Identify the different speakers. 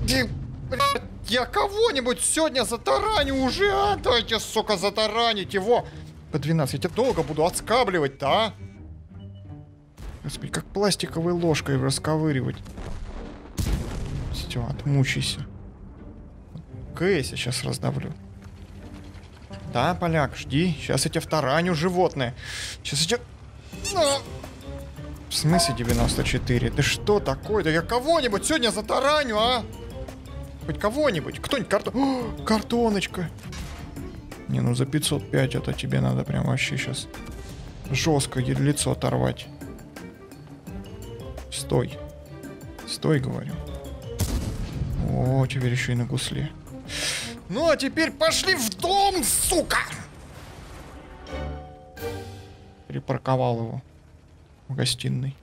Speaker 1: Блядь, я кого-нибудь сегодня затараню уже, а? Дайте, сука, затаранить его. По 12, я тебя долго буду отскабливать-то, а? Господи, как пластиковой ложкой расковыривать. Все, отмучайся. КС я сейчас раздавлю. Да, поляк, жди. Сейчас я тебя втараню, животное. Сейчас я тебя... В смысле 94? Ты что такое? Да я кого-нибудь сегодня затараню, а? Хоть кого-нибудь. Кто-нибудь картоночка. Не, ну за 505 это тебе надо прям вообще сейчас жестко лицо оторвать. Стой. Стой, говорю. О, теперь еще и на гусле. Ну, а теперь пошли в дом, сука! Припарковал его в гостиной.